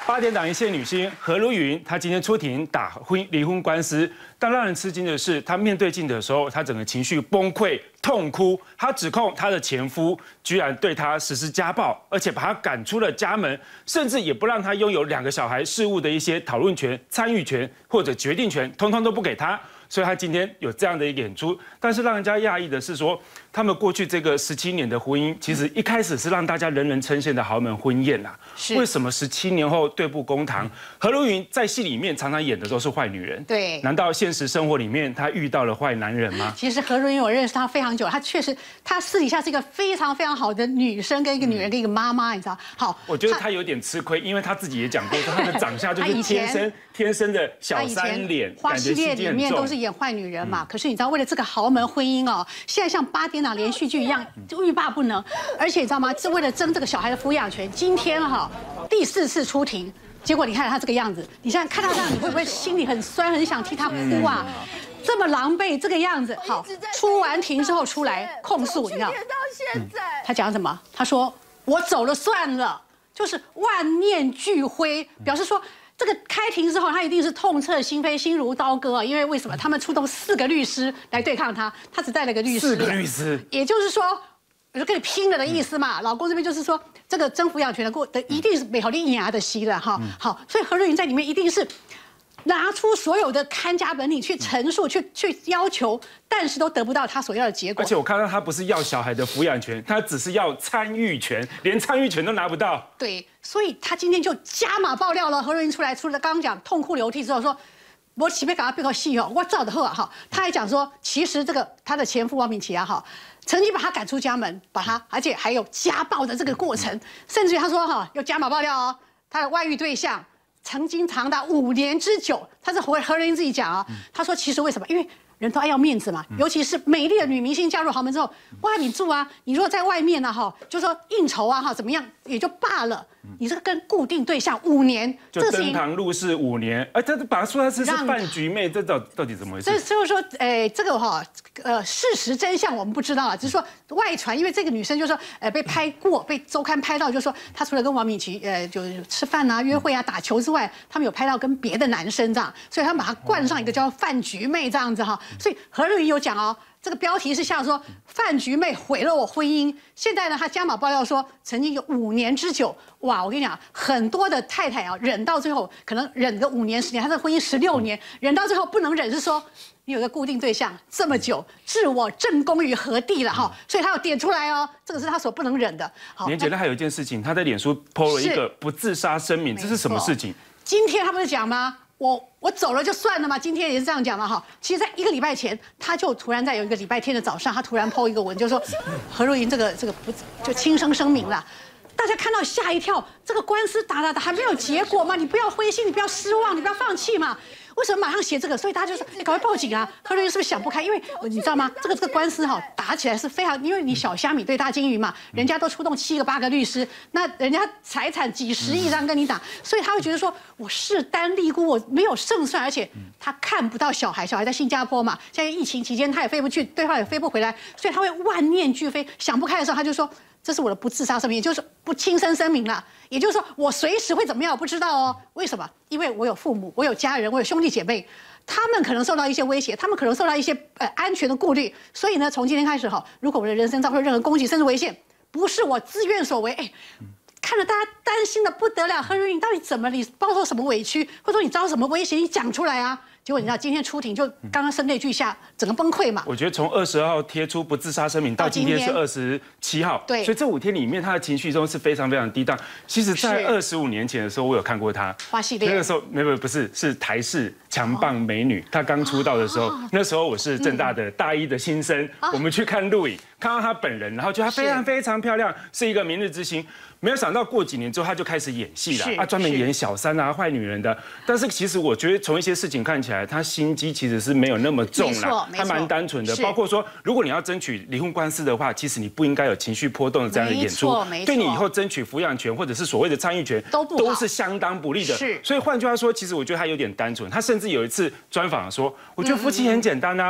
8点档一线女星何如云，她今天出庭打离婚官司，但让人吃惊的是，她面对镜头的时候，她整个情绪崩溃、痛哭。她指控她的前夫居然对她实施家暴，而且把她赶出了家门，甚至也不让她拥有2个小孩事务的一些讨论权、参与权或者决定权，通通都不给她。所以她今天有这样的一个演出，但是让人家讶异的是说，他们过去这个17年的婚姻，其实一开始是让大家人人称羡的豪门婚宴啦。为什么17年后对簿公堂？何如云在戏里面常常演的都是坏女人， 对， 难道现实生活里面她遇到了坏男人吗？ 其实何如云我认识她非常久，她确实，她私底下是一个非常非常好的女生，跟一个女人，跟一个妈妈，你知道？好， 我觉得她有点吃亏，因为她自己也讲过，说她的长相就是天生的小三脸， 花系列里面都是演坏女人嘛。可是你知道，为了这个豪门婚姻哦，现在像8点档连续剧一样，欲罢不能。而且你知道吗？是为了争这个小孩的抚养权，今天第4次出庭，结果你看他这个样子，你现在看到这样，你会不会心里很酸，很想替他哭啊？这么狼狈这个样子，好，出完庭之后出来控诉，你知道？他讲什么？他说我走了算了，就是万念俱灰，表示说。这个开庭之后，他一定是痛彻心扉、心如刀割啊！因为为什么？他们出动4个律师来对抗他，他只带了1个律师。4 个律师， 也就是说，我就跟你拼了的意思嘛。老公这边就是说，这个争抚养权的一定是美好的硬牙的戏了哈。好，所以何如云在里面一定是拿出所有的看家本领去陈述、去要求，但是都得不到他所要的结果。 而且我看到他不是要小孩的抚养权，他只是要参与权，连参与权都拿不到。 对。所以他今天就加码爆料了，何如云出了刚刚讲痛哭流涕之后说，我岂被搞到背后戏哦，我照的后哈，他还讲说，其实这个他的前夫王敏琦啊曾经把他赶出家门，而且还有家暴的这个过程，甚至于他说有加码爆料哦，他的外遇对象曾经长达5年之久，他是何如云自己讲啊，他说其实为什么？因为人都爱要面子嘛，尤其是美丽的女明星加入豪门之后，哇，你住啊，你如果在外面呢就说应酬啊怎么样也就罢了，你这个跟固定对象5年， 就登堂入室5年，他把他说他是饭局妹，这到底怎么回事？ 就是说，这个事实真相我们不知道啊，只是说外传，因为这个女生就说被拍过，被周刊拍到，就说她除了跟王敏琦就是吃饭啊、约会啊、打球之外，他们有拍到跟别的男生这样，所以他们把她冠上一个叫饭局妹这样子所以何如云有讲哦，这个标题是像说饭局妹毁了我婚姻。现在呢，他加码爆料说曾经有5年之久。哇，我跟你讲，很多的太太忍到最后可能忍个5年10年，她的婚姻16年，忍到最后不能忍，是说你有个固定对象这么久，置我正宫于何地了所以他要点出来哦，这个是他所不能忍的。好， 年姐，那还有一件事情，他在脸书 po 了一个不自杀声明，这是什么事情？ 今天他不是讲吗？我走了就算了嘛，今天也是这样讲嘛其实，在1个礼拜前，他就突然在有一个礼拜天的早上，他突然 po 一个文，就说何如云这个不就轻生声明了。大家看到吓一跳，这个官司打还没有结果嘛，你不要灰心，你不要失望，你不要放弃嘛。为什么马上写这个？所以大家就说，赶快报警啊！何如云是不是想不开？因为你知道吗？这个官司打起来是非常，因为你小虾米对大金鱼嘛，人家都出动7个8个律师，那人家财产几10亿这样跟你打，所以他会觉得说，我势单力孤，我没有胜算，而且他看不到小孩，小孩在新加坡嘛，现在疫情期间他也飞不去，对方也飞不回来，所以他会万念俱灰，想不开的时候他就说。这是我的不自杀声明，也就是不轻生声明了。也就是说，我随时会怎么样，我不知道哦。为什么？因为我有父母，我有家人，我有兄弟姐妹，他们可能受到一些威胁，他们可能受到一些安全的顾虑。所以呢，从今天开始如果我的人生遭受任何攻击甚至危险，不是我自愿所为，看着大家担心的不得了。何如云，你到底怎么？你遭受什么委屈，或者说你遭受什么威胁？你讲出来啊！结果你知道今天出庭就刚刚声泪俱下，整个崩溃嘛。 我觉得从22号贴出不自杀声明到今天是27号， 对， 所以这5天里面他的情绪中是非常非常低档。其实，在25年前的时候，我有看过他花系列， 那个时候不是台视强棒美女，她刚出道的时候，那时候我是政大的大1的新生，我们去看录影，看到她本人，然后觉得她非常非常漂亮，是一个明日之星。没有想到过几年之后，她就开始演戏了，专门演小三啊、坏女人的。但是其实我觉得从一些事情看起来，她心机其实是没有那么重啦，她蛮单纯的。包括说，如果你要争取离婚官司的话，其实你不应该有情绪波动的这样的演出，对你以后争取抚养权或者是所谓的参与权都是相当不利的。所以换句话说，其实我觉得她有点单纯。她甚至有一次专访说，我觉得夫妻很简单啊。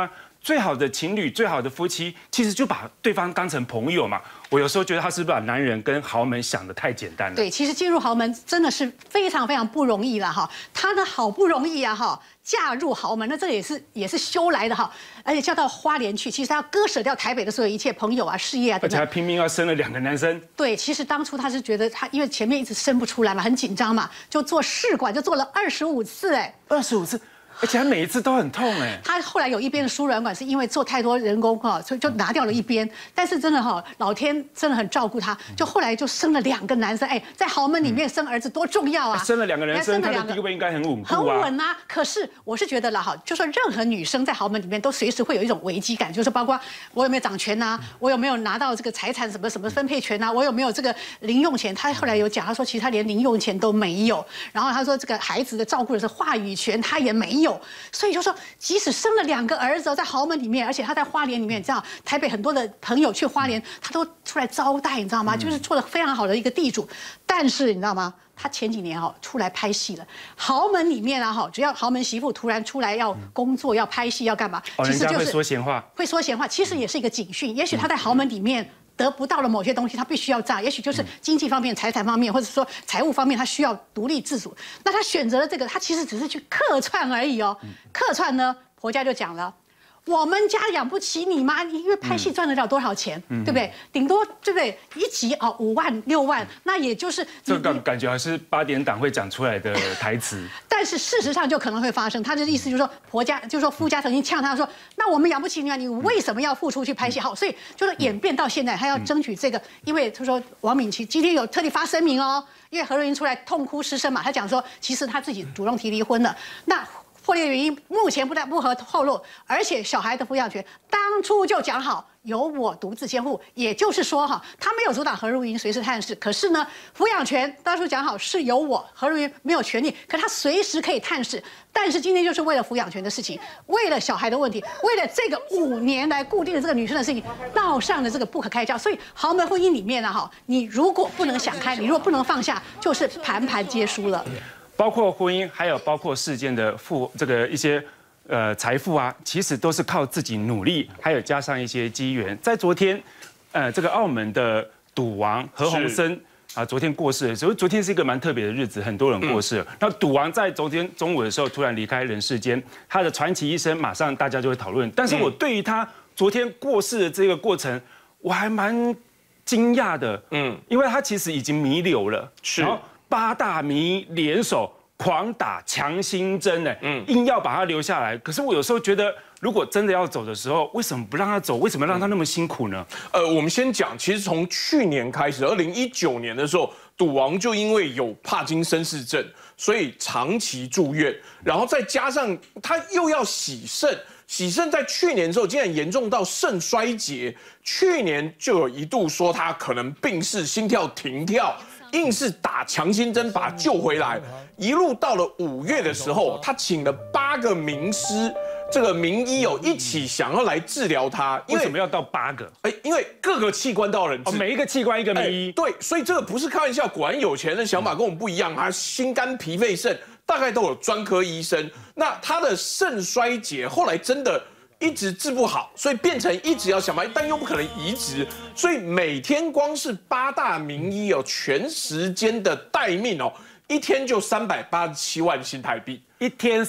最好的情侣、最好的夫妻，其实就把对方当成朋友嘛。我有时候觉得他是不是把男人跟豪门想得太简单了？ 对，其实进入豪门真的是非常非常不容易了哈。她呢好不容易啊哈，嫁入豪门，那这个也是修来的哈，而且嫁到花莲去，其实她要割舍掉台北的所有一切朋友啊、事业啊， 而且还拼命要生了2个男生。 对，其实当初她是觉得她因为前面一直生不出来嘛，很紧张嘛，就做试管就做了25次哎 ，25次。而且他每一次都很痛哎。 他后来有一边的输卵管是因为做太多人工哈，所以就拿掉了一边。但是真的哈，老天真的很照顾他，就后来就生了2个男生。哎，在豪门里面生儿子多重要啊！ 生了2个男生，他的地位应该很稳固啊。 很稳啊。可是我是觉得啦哈，就说任何女生在豪门里面都随时会有一种危机感，就是包括我有没有掌权呐，我有没有拿到这个财产什么什么分配权呐，我有没有这个零用钱。他后来有讲，他说其实他连零用钱都没有，然后他说这个孩子的照顾的是话语权他也没有，所以就说即使生了2个儿子在豪门里面，而且他在花莲里面，你知道台北很多的朋友去花莲，他都出来招待，你知道吗？就是做了非常好的一个地主。但是你知道吗？他前几年出来拍戏了，豪门里面啊只要豪门媳妇突然出来要工作、要拍戏、要干嘛， 其实就是会说闲话， 会说闲话，其实也是一个警讯。也许他在豪门里面得不到了某些东西，他必须要这样，也许就是经济方面、财产方面，或者说财务方面，他需要独立自主。那他选择了这个，他其实只是去客串而已哦。客串呢，婆家就讲了。我们家养不起你吗？你因为拍戏赚得了多少钱，对不对？顶多对不对？一集5万6万，那也就是这个感觉还是8点档会讲出来的台词。 但是事实上就可能会发生。他的意思就是说，婆家就是说夫家曾经呛他说：“那我们养不起你啊，你为什么要付出去拍戏？”好，所以就是演变到现在，他要争取这个，因为他说王敏琦今天有特地发声明哦，因为何若云出来痛哭失声嘛，他讲说其实他自己主动提离婚了。那破裂的原因目前不可透露，而且小孩的抚养权当初就讲好由我独自监护，也就是说他没有阻挡何如云随时探视，可是呢，抚养权当初讲好是由我何如云没有权利，可他随时可以探视。但是今天就是为了抚养权的事情，为了小孩的问题，为了这个5年来固定的这个女生的事情，闹上了这个不可开交。所以豪门婚姻里面你如果不能想开，你如果不能放下，就是盘盘皆输了。 包括婚姻，还有包括世间的一些财富啊，其实都是靠自己努力，还有加上一些机缘。在昨天，这个澳门的赌王何鸿燊啊，昨天过世了。所以昨天是一个蛮特别的日子，很多人过世了。那赌王在昨天中午的时候突然离开人世间，他的传奇一生，马上大家就会讨论。但是我对于他昨天过世的这个过程，我还蛮惊讶的，因为他其实已经弥留了， 是。 然后8大迷联手狂打强心针，硬要把他留下来。可是我有时候觉得，如果真的要走的时候，为什么不让他走？为什么让他那么辛苦呢？ 我们先讲，其实从去年开始，2019年的时候，赌王就因为有帕金森氏症，所以长期住院，然后再加上他又要洗肾。洗肾在去年的时候竟然严重到肾衰竭，去年就有一度说他可能病逝，心跳停跳，硬是打强心针把他救回来。一路到了5月的时候，他请了8个名师，这个名医一起想要来治疗他。 为什么要到8个？ 因为各个器官都有人治， 每一个器官一个名医。 对，所以这个不是开玩笑，果然有钱人的想法跟我们不一样，他心肝脾肺肾。大概都有专科医生，那他的肾衰竭后来真的一直治不好，所以变成一直要想办法，但又不可能移植，所以每天光是8大名医全时间的待命一天就387万新台币， 一天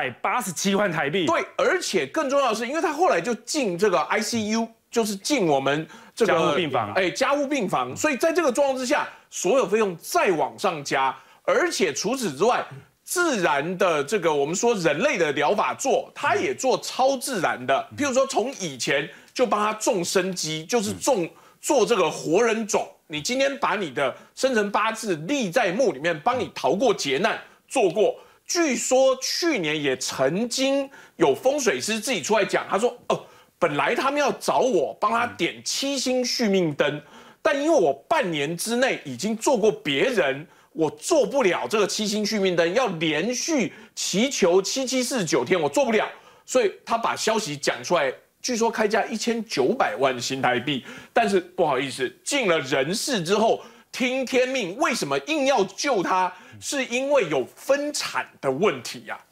387万台币。 对，而且更重要的是，因为他后来就进这个 ICU， 就是进我们这个加护病房， 加护病房，所以在这个状况之下，所有费用再往上加，而且除此之外。自然的这个我们说人类的疗法他也做超自然的，譬如说从以前就帮他种生机，就是做这个活人种。你今天把你的生辰八字立在墓里面，帮你逃过劫难，做过。据说去年也曾经有风水师自己出来讲，他说本来他们要找我帮他点7星续命灯，但因为我半年之内已经做过别人。我做不了这个7星续命灯，要连续祈求7749天，我做不了，所以他把消息讲出来，据说开价1900万新台币，但是不好意思，进了人世之后听天命，为什么硬要救他？是因为有分产的问题呀。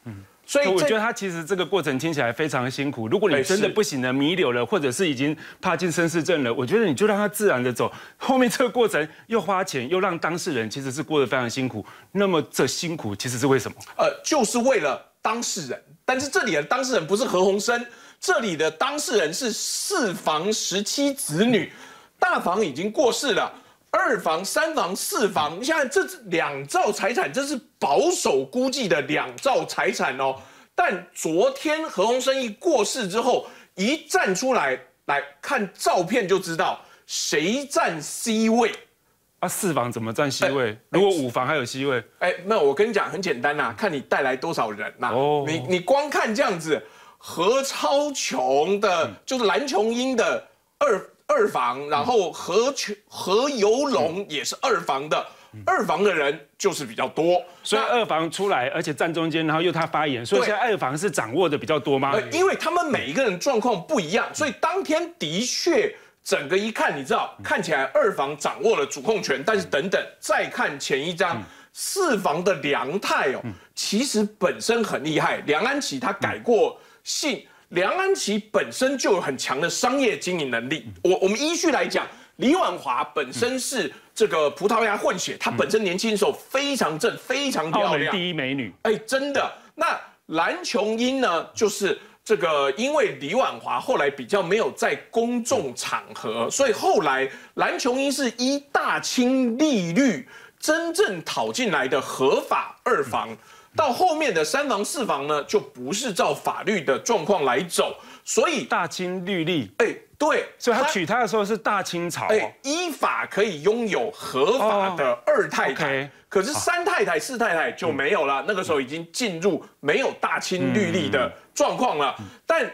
所以我觉得他其实这个过程听起来非常辛苦。如果你真的不行了、弥留了，或者是已经帕金森氏症了，我觉得你就让他自然的走。后面这个过程又花钱，又让当事人其实是过得非常辛苦。那么这辛苦其实是为什么？ 就是为了当事人。但是这里的当事人不是何鸿燊，这里的当事人是4房17子女，大房已经过世了。2房、3房、4房，你想想，这2兆财产，这是保守估计的2兆财产哦。但昨天何鸿燊一过世之后，一站出来看照片就知道谁占 C 位啊，4房怎么占 C 位？如果5房还有 C 位？ 没有，我跟你讲很简单呐，看你带来多少人呐。你光看这样子，何超琼的，就是蓝琼英的二房，然后何猷龙也是2房的，2房的人就是比较多， 所以2房出来，而且站中间，然后又他发言，所以现在2房是掌握的比较多吗？ 因为他们每一个人状况不一样，所以当天的确整个一看，你知道，看起来2房掌握了主控权，但是等等再看前一张4房的梁太哦，其实本身很厉害，梁安琪他改过姓。梁安琪本身就有很强的商业经营能力。我们依序来讲，李婉华本身是这个葡萄牙混血，她本身年轻的时候非常正，非常漂亮， 澳门第一美女。 真的。那蓝琼英呢，就是这个，因为李婉华后来比较没有在公众场合，所以后来蓝琼英是依大清利率真正讨进来的合法2房。到后面的3房4房呢，就不是照法律的状况来走，所以大清律例， 对， 所以他娶她的时候是大清朝， 依法可以拥有合法的2太太，可是3太太、4太太就没有了，那个时候已经进入没有大清律例的状况了。但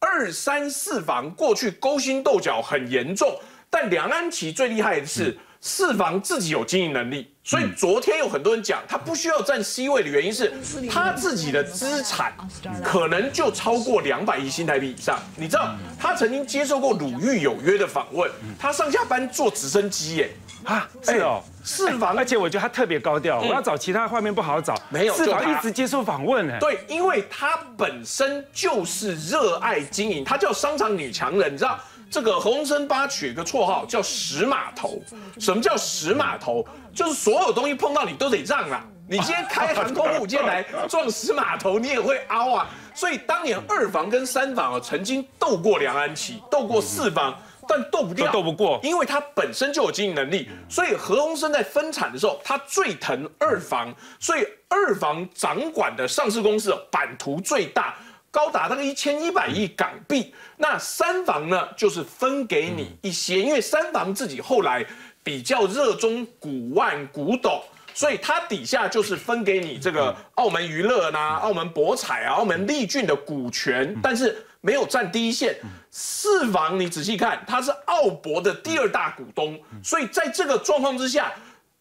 2、3、4房过去勾心斗角很严重，但梁安琪最厉害的是4房自己有经营能力。所以昨天有很多人讲，他不需要占 C 位的原因是，他自己的资产可能就超过200亿新台币以上。你知道，他曾经接受过《鲁豫有约》的访问，他上下班坐直升机耶。 是哦 ，4房， 而且我觉得他特别高调，我要找其他画面不好找， 没有 4房一直接受访问哎。 对，因为他本身就是热爱经营，他叫商场女强人，你知道。这个何鸿燊帮他取一个绰号叫石码头。什么叫石码头？就是所有东西碰到你都得让啦。你今天开航空母舰来撞石码头，你也会凹啊。所以当年2房跟3房曾经斗过梁安琪，斗过4房，但斗不掉， 斗不过， 因为他本身就有经营能力。所以何鸿燊在分产的时候，他最疼2房，所以2房掌管的上市公司版图最大。高达大概1100亿港币，那3房呢，就是分给你一些，因为3房自己后来比较热衷古玩古董，所以它底下就是分给你这个澳门娱乐啦、澳门博彩啊、澳门利骏的股权，但是没有占第一线。4房你仔细看，它是澳博的第2大股东，所以在这个状况之下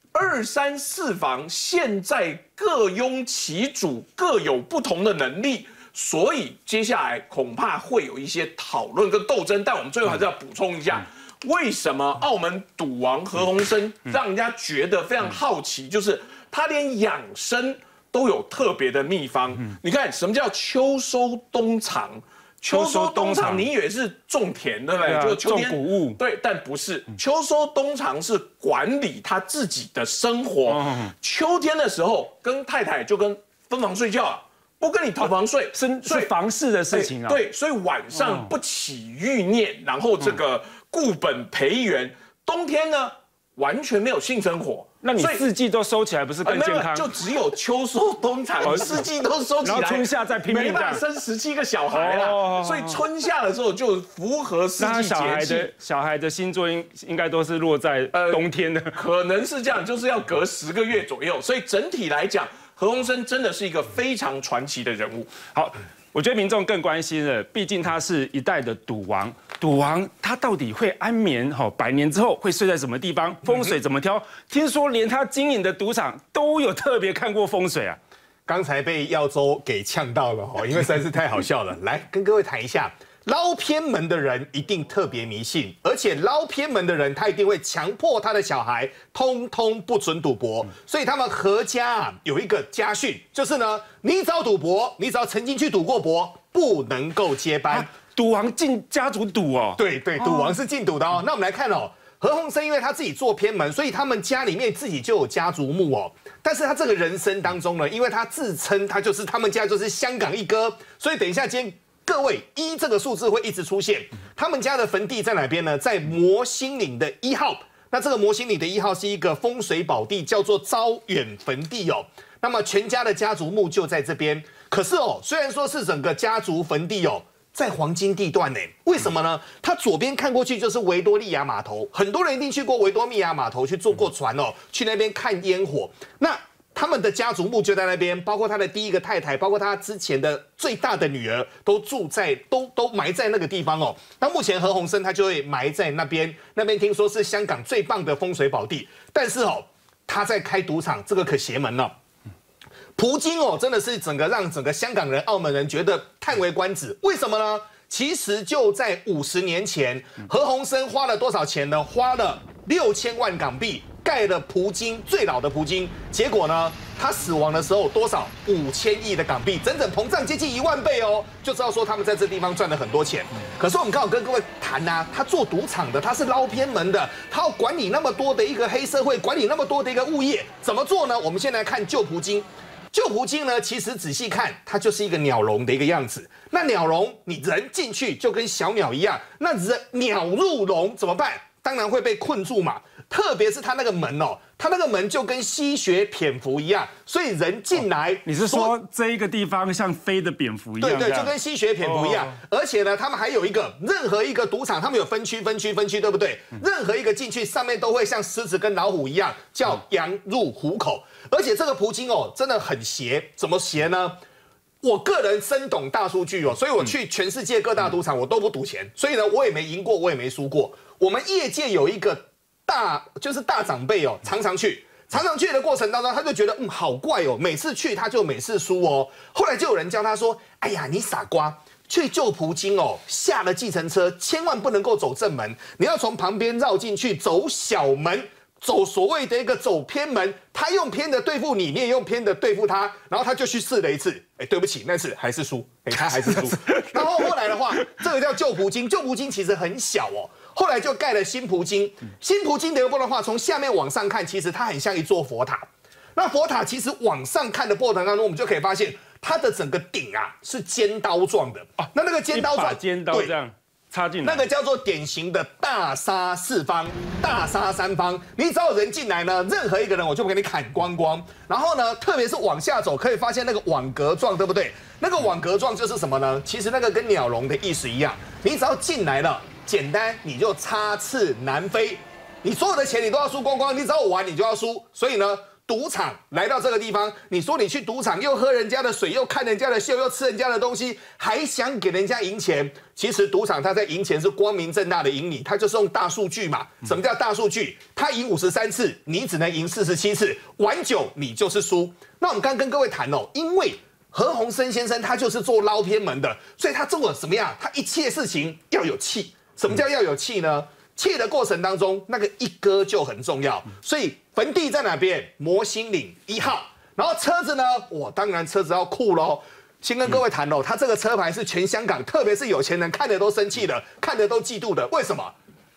，2、3、4房现在各拥其主，各有不同的能力。所以接下来恐怕会有一些讨论跟斗争，但我们最后还是要补充一下，为什么澳门赌王何鸿燊让人家觉得非常好奇，就是他连养生都有特别的秘方。你看什么叫秋收冬藏？秋收冬藏，你以为是种田，对不对？就秋天种谷物， 对，但不是。秋收冬藏是管理他自己的生活。秋天的时候，跟太太就跟分房睡觉啊。不跟你同房睡， 是房事的事情啊。 对，所以晚上不起欲念，然后这个固本培元。冬天呢，完全没有性生活。 那你4季都收起来，不是更健康？ 就只有秋收冬藏，4季都收起来， 然后春夏再拼命没办法生17个小孩啦。所以春夏的时候就符合4季节气。 小孩的星座应该都是落在冬天的， 可能是这样，就是要隔10个月左右。所以整体来讲，何鸿燊真的是一个非常传奇的人物。 好，我觉得民众更关心了，毕竟他是一代的赌王。赌王他到底会安眠？100年之后会睡在什么地方？风水怎么挑？听说连他经营的赌场都有特别看过风水啊。 刚才被耀州给呛到了因为实在是太好笑了。来跟各位谈一下， 捞偏门的人一定特别迷信，而且捞偏门的人他一定会强迫他的小孩通通不准赌博，所以他们何家有一个家训，就是呢，你只要赌博，你只要曾经去赌过博，不能够接班。 赌王进家族赌哦， 对，赌王是禁赌的哦。那我们来看哦。何鸿燊因为他自己做偏门，所以他们家里面自己就有家族墓哦。但是他这个人生当中呢，因为他自称他们家就是香港一哥，所以等一下今天各位1这个数字会一直出现。他们家的坟地在哪边呢？在摩星岭的1号。那这个摩星岭的1号是一个风水宝地，叫做招远坟地哦。那么全家的家族墓就在这边。可是哦，虽然说是整个家族坟地哦。在黄金地段呢？为什么呢？它左边看过去就是维多利亚码头，很多人一定去过维多利亚码头去坐过船哦，去那边看烟火。那他们的家族墓就在那边，包括他的第一个太太，包括他之前的最大的女儿，都住在都埋在那个地方哦。那目前何鸿燊他就会埋在那边，那边听说是香港最棒的风水宝地，但是哦，他在开赌场，这个可邪门了。葡京哦，真的是让整个香港人、澳门人觉得叹为观止。为什么呢？其实就在50年前，何鸿燊花了多少钱呢？花了6000万港币盖了葡京最老的葡京。结果呢，他死亡的时候多少？5000亿的港币，整整膨胀接近1万倍哦，就知道说他们在这地方赚了很多钱。可是我们刚好跟各位谈啊，他做赌场的，他是捞偏门的，他要管理那么多的一个黑社会，管理那么多的一个物业，怎么做呢？我们先来看旧葡京。旧葡京呢，其实仔细看，它就是一个鸟笼的一个样子。那鸟笼，你人进去就跟小鸟一样，那鸟入笼怎么办？当然会被困住嘛。特别是它那个门哦，它那个门就跟吸血蝙蝠一样，所以人进来， 你是说这一个地方像飞的蝙蝠一样？ 对，就跟吸血蝙蝠一样。而且呢，他们还有一个，任何一个赌场，他们有分区，对不对？任何一个进去上面都会像狮子跟老虎一样，叫羊入虎口。而且这个葡京哦，真的很邪，怎么邪呢？我个人深懂大数据哦，所以我去全世界各大赌场我都不赌钱，所以呢，我也没赢过，我也没输过。我们业界有一个大长辈哦，常常去的过程当中，他就觉得好怪哦，每次去他就每次输哦。后来就有人教他说：“哎呀，你傻瓜，去旧葡京哦，下了计程车千万不能够走正门，你要从旁边绕进去，走小门。”走所谓的一个走偏门，他用偏的对付你，你也用偏的对付他，然后他就去试了一次，对不起，那次还是输，他还是输。然后后来的话，这个叫旧葡京，旧葡京其实很小哦，后来就盖了新葡京。新葡京的话，从下面往上看，其实它很像一座佛塔。那佛塔其实往上看的过程当中，我们就可以发现它的整个顶啊是尖刀状的啊，那个尖刀状， 尖刀这样。插进来， 那个叫做典型的大杀四方、大杀三方。你只要人进来呢，任何一个人我就给你砍光光。然后呢，特别是往下走，可以发现那个网格状，对不对？那个网格状就是什么呢？其实那个跟鸟笼的意思一样，你只要进来了，简单你就插翅难飞，你所有的钱你都要输光光，你只要玩你就要输。所以呢，赌场来到这个地方，你说你去赌场又喝人家的水，又看人家的秀，又吃人家的东西，还想给人家赢钱？其实赌场他在赢钱是光明正大的赢你，他就是用大数据嘛。什么叫大数据？他赢53次，你只能赢47次，玩久你就是输。那我们刚刚跟各位谈哦，因为何鸿燊先生他就是做捞偏门的，所以他做了什么样？他一切事情要有气。什么叫要有气呢？气的过程当中，那个一哥就很重要。所以坟地在哪边？摩星岭1号。然后车子呢？当然车子要酷喽。先跟各位谈哦，他这个车牌是全香港，特别是有钱人看的都生气的，看的都嫉妒的。为什么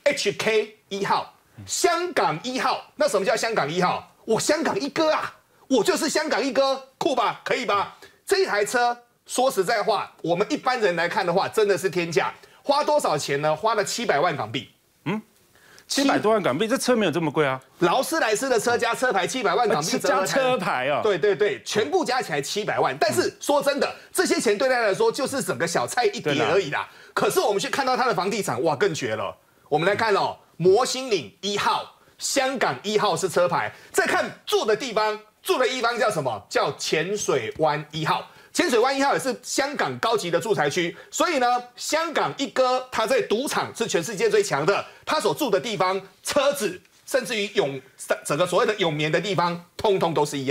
？HK 1号，香港1号。那什么叫香港1号？我香港一哥啊，我就是香港一哥，酷吧？可以吧？这一台车，说实在话，我们一般人来看的话，真的是天价。花多少钱呢？花了700万港币。 700多万港币，这车没有这么贵啊。 劳斯莱斯的车加车牌700万港币， 加车牌啊。 对，全部加起来700万。但是说真的，这些钱对他来说就是整个小菜一碟而已啦。可是我们去看到他的房地产，哇，更绝了。我们来看哦，摩星岭1号，香港1号是车牌。再看住的地方叫什么？叫浅水湾1号。浅水湾1号也是香港高级的住宅区，所以呢，香港一哥他在赌场是全世界最强的，他所住的地方、车子，甚至于整个所谓的永眠的地方，通通都是1号。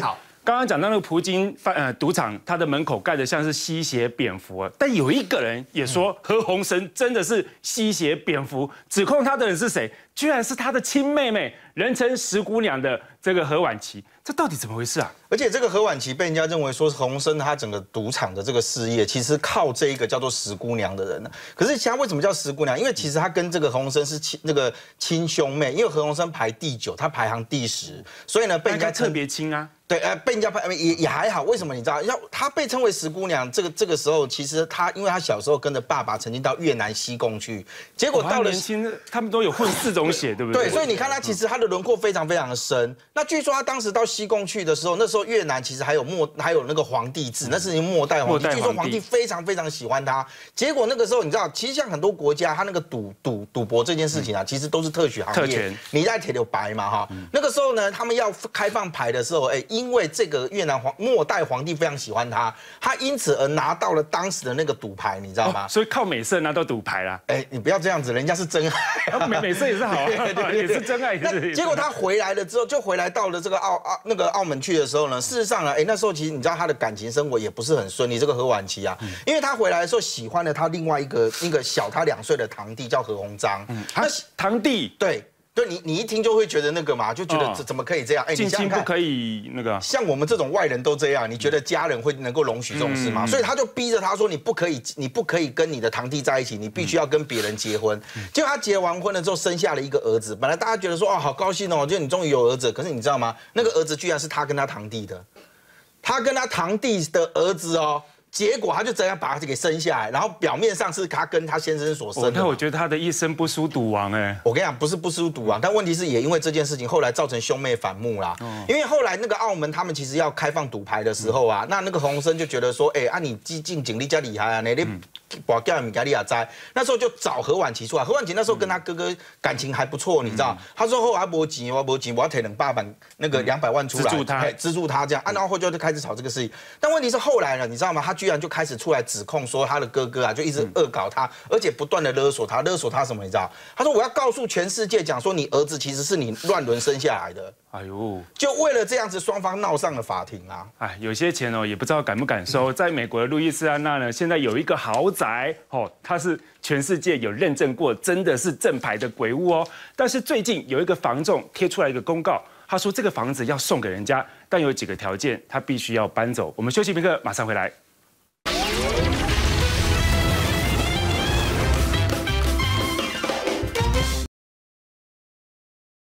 刚刚讲到那个葡京赌场，它的门口盖的像是吸血蝙蝠，但有一个人也说何鸿燊真的是吸血蝙蝠，指控他的人是谁？居然是他的亲妹妹，人称石姑娘的这个何婉琪，这到底怎么回事啊？ 而且这个何婉琪被人家认为说何鸿燊他整个赌场的这个事业，其实靠这一个叫做石姑娘的人呢。可是他为什么叫石姑娘？因为其实他跟这个何鸿燊是亲兄妹，因为何鸿燊排第9，他排行第10，所以呢被人家特别亲啊。 对，被人家也还好，为什么你知道？她被称为石姑娘，这个时候，其实因为她小时候跟着爸爸曾经到越南西贡去，结果到了年轻，他们都有混4种血，对不对？ 对，所以你看她其实她的轮廓非常非常的深。那据说她当时到西贡去的时候，那时候越南其实还有那个皇帝制，那是末代皇帝，据说皇帝非常非常喜欢她。结果那个时候你知道，其实像很多国家，他那个赌博这件事情啊，其实都是特许行业，你在铁流白嘛哈。那个时候呢，他们要开放牌的时候，因为这个越南末代皇帝非常喜欢他因此而拿到了当时的那个赌牌，你知道吗？ 所以靠美色拿到赌牌啦。 你不要这样子，人家是真爱， 美色也是好，也是真爱。 结果他回来了之后，就回来到了这个澳门去的时候呢，事实上呢，那时候其实你知道他的感情生活也不是很顺利。这个何婉琪啊，因为他回来的时候喜欢了他另外一个小他2岁的堂弟叫何鸿章。 那堂弟对你一听就会觉得那个嘛，就觉得怎么可以这样？ 近亲不可以那个。 像我们这种外人都这样，你觉得家人会能够容许这种事吗？所以他就逼着他说，你不可以跟你的堂弟在一起，你必须要跟别人结婚。结果他结完婚了之后，生下了一个儿子。本来大家觉得说，好高兴哦，就你终于有儿子。可是你知道吗？那个儿子居然是他跟他堂弟的，他跟他堂弟的儿子哦。结果他就这样把他给生下来，然后表面上是他跟他先生所生的。 那我觉得他的一生不输赌王我跟你讲，不是不输赌王，但问题是也因为这件事情，后来造成兄妹反目啦。因为后来那个澳门他们其实要开放赌牌的时候啊，那个洪生就觉得说，你进警力加厉害啊，你把掉米加利亚摘，那时候就找何婉琪出来。何婉琪那时候跟他哥哥感情还不错，你知道？他说后来没钱，我要提200那个200万出来，资助他这样。然后就开始吵这个事情。但问题是后来呢，你知道吗？他居然就开始出来指控说他的哥哥啊，就一直恶搞他，而且不断的勒索他什么？你知道？他说我要告诉全世界讲说你儿子其实是你乱伦生下来的。哎呦，就为了这样子，双方闹上了法庭啊！ 有些钱也不知道敢不敢收。在美国的路易斯安那呢，现在有一个豪宅它是全世界有认证过，真的是正牌的鬼屋哦。但是最近有一个房仲贴出来一个公告，他说这个房子要送给人家，但有几个条件，他必须要搬走。我们休息片刻，马上回来。